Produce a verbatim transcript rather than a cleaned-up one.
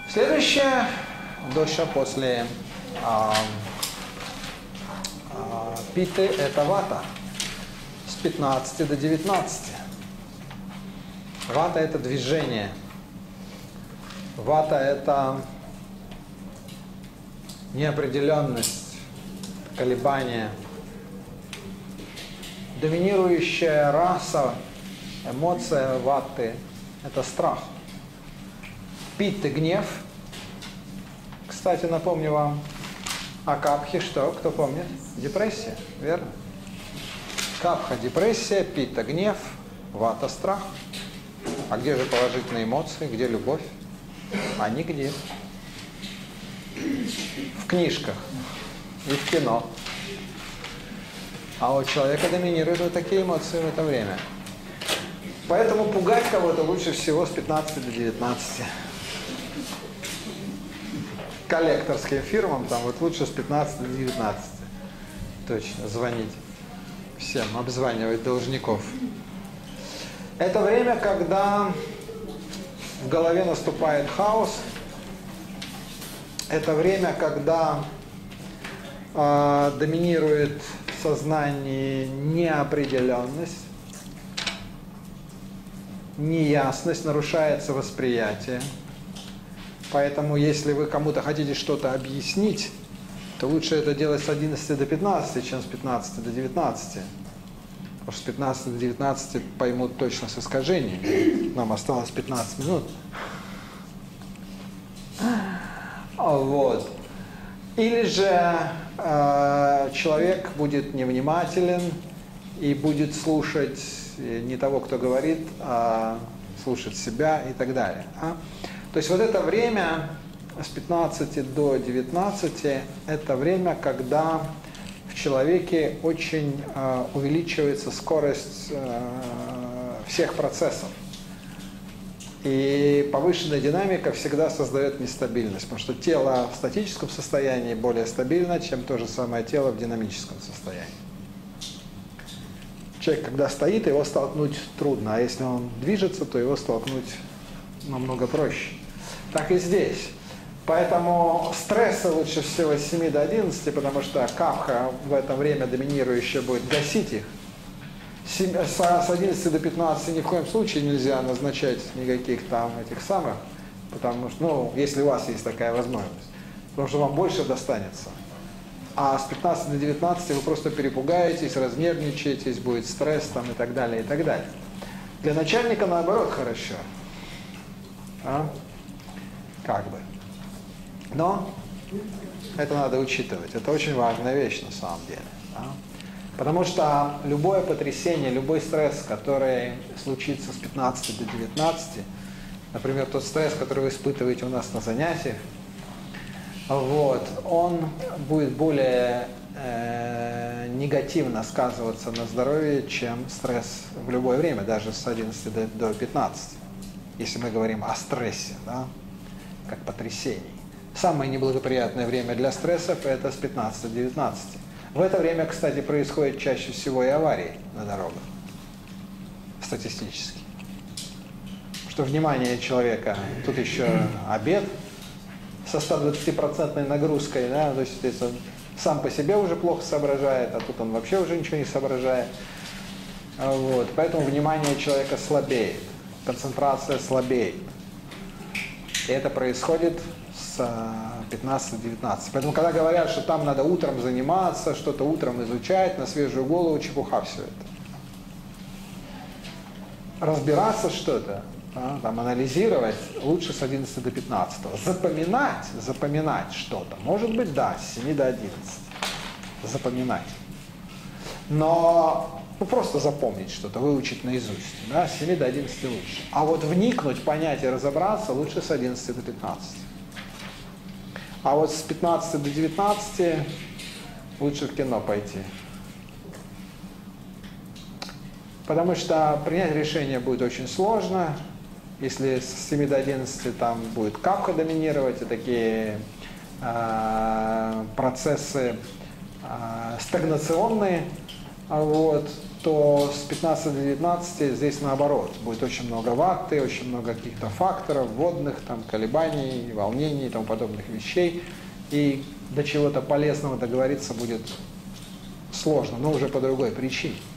Следующая доша после а, а, питы – это вата с пятнадцати до девятнадцати. Вата – это движение. Вата – это неопределенность, колебания. Доминирующая раса, эмоция ваты – это страх. Питта – гнев. Кстати, напомню вам о капхе, что? Кто помнит? Депрессия, верно? Капха – депрессия, питта – гнев, вата – страх. А где же положительные эмоции, где любовь? А нигде. В книжках и в кино. А у человека доминируют вот такие эмоции в это время. Поэтому пугать кого-то лучше всего с пятнадцати до девятнадцати. Коллекторским фирмам там вот лучше с пятнадцати до девятнадцати. Точно, звонить всем, обзванивать должников. Это время, когда в голове наступает хаос. Это время, когда э, доминирует в сознании неопределенность, неясность, нарушается восприятие. Поэтому, если вы кому-то хотите что-то объяснить, то лучше это делать с одиннадцати до пятнадцати, чем с пятнадцати до девятнадцати. Потому что с пятнадцати до девятнадцати поймут точно с искажениями. Нам осталось пятнадцать минут. Вот. Или же э, человек будет невнимателен и будет слушать не того, кто говорит, а слушать себя и так далее. А? То есть вот это время с пятнадцати до девятнадцати – это время, когда в человеке очень э, увеличивается скорость э, всех процессов. И повышенная динамика всегда создает нестабильность, потому что тело в статическом состоянии более стабильно, чем то же самое тело в динамическом состоянии. Человек, когда стоит, его столкнуть трудно, а если он движется, то его столкнуть намного проще. Так и здесь. Поэтому стресса лучше всего с семи до одиннадцати, потому что капха в это время доминирующая будет гасить их. С одиннадцати до пятнадцати ни в коем случае нельзя назначать никаких там этих самых, потому что, ну, если у вас есть такая возможность, потому что вам больше достанется. А с пятнадцати до девятнадцати вы просто перепугаетесь, разнервничаетесь, будет стресс там и так далее, и так далее. Для начальника наоборот хорошо. А? Как бы. Но это надо учитывать. Это очень важная вещь на самом деле. Да? Потому что любое потрясение, любой стресс, который случится с пятнадцати до девятнадцати, например, тот стресс, который вы испытываете у нас на занятиях, вот, он будет более э, негативно сказываться на здоровье, чем стресс в любое время, даже с одиннадцати до, до пятнадцати, если мы говорим о стрессе, да, как потрясении. Самое неблагоприятное время для стрессов – это с пятнадцати до девятнадцати. В это время, кстати, происходит чаще всего и аварии на дорогах, статистически. Что внимание человека, тут еще обед со ста двадцатипроцентной нагрузкой, да, то есть он сам по себе уже плохо соображает, а тут он вообще уже ничего не соображает. Вот. Поэтому внимание человека слабеет, концентрация слабеет. И это происходит с пятнадцати до девятнадцати. Поэтому, когда говорят, что там надо утром заниматься, что-то утром изучать, на свежую голову, чепуха все это. Разбираться что-то, да, там, анализировать лучше с одиннадцати до пятнадцати. Запоминать, запоминать что-то, может быть, да, с семи до одиннадцати. Запоминать. Но ну, просто запомнить что-то, выучить наизусть. Да, с семи до одиннадцати лучше. А вот вникнуть, понять и разобраться лучше с одиннадцати до пятнадцати. А вот с пятнадцати до девятнадцати лучше в кино пойти. Потому что принять решение будет очень сложно. Если с семи до одиннадцати там будет капха доминировать, и такие э, процессы э, стагнационные, вот, то с пятнадцати до девятнадцати здесь наоборот. Будет очень много ватты, очень много каких-то факторов, водных, там, колебаний, волнений и тому подобных вещей. И до чего-то полезного договориться будет сложно, но уже по другой причине.